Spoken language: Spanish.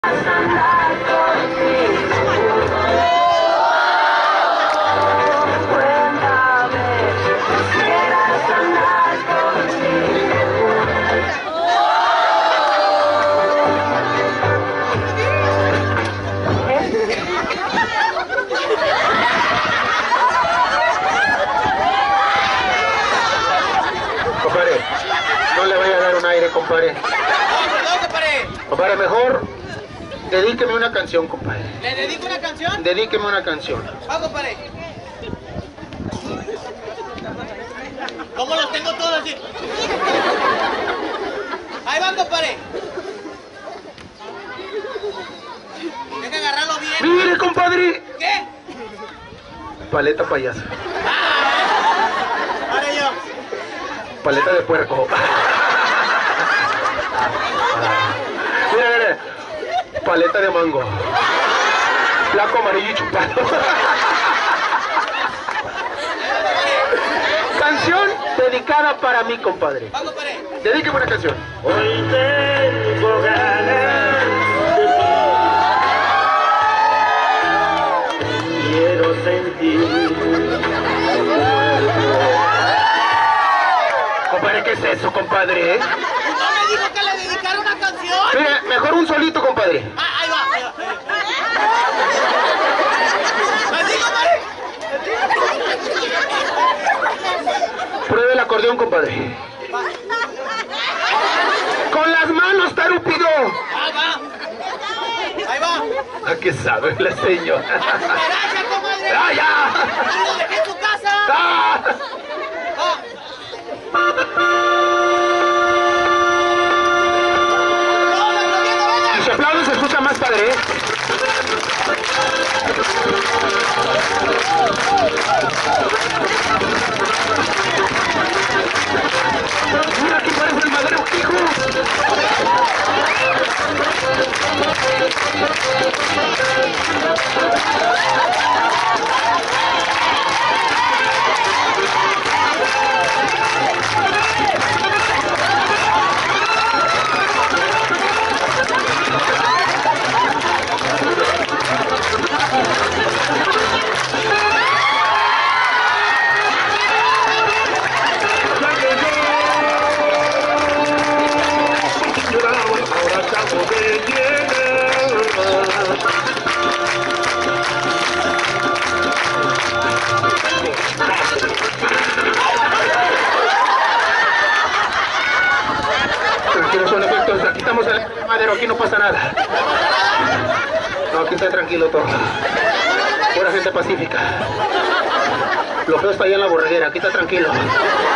Compadre, no le vaya a dar un aire, compadre. Compadre, mejor dedíqueme una canción, compadre. ¿Le dedico una canción? Dedíqueme una canción. Va, compadre. ¿Cómo los tengo todos así? Ahí va, compadre. Deja agarrarlo bien. ¡Mire, compadre! ¿Qué? Paleta payasa. Ahora yo. Paleta de puerco. Mira, mira. Paleta de mango. Blanco, amarillo y chupado. Canción dedicada para mí, compadre. Va, compadre. Dedíqueme una canción. Hoy tengo ganas de ti. Quiero sentir tu cuerpo. Compadre, ¿qué es eso, compadre? ¿No me dijo que le dedicara una canción? Mire, mejor un solito, compadre. Ah, ahí va, ahí va. ¿Así, compadre? Pruebe el acordeón, compadre. Con las manos, tarúpido. Ahí va. Ahí va. ¿A qué sabe la señora? Gracias, comadre. ¡Ah, ya! Y lo dejé en tu casa. ¡Ah! Ah. Y si aplauden se escucha más padre, ¿eh? Mira, aquí parece el madero, hijo. Ahora estamos de Tranquilo, son efectos. Aquí estamos en el madero, aquí no pasa nada. No, aquí está tranquilo todo. Pura gente pacífica. Lo feo está allá en la borreguera, aquí está tranquilo.